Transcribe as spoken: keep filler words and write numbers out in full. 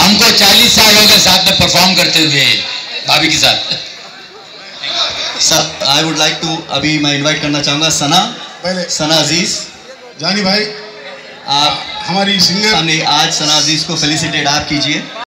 हमको चालीस साल हो गए साथ में परफॉर्म करते हुए भाभी के साथ। Sir I would like to, अभी मैं इनवाइट करना चाहूँगा सना, पहले सना अजीज। जानी भाई आप हमारी सिंगर, सामने आज सना अजीज को फेलिसिटेट आप कीजिए।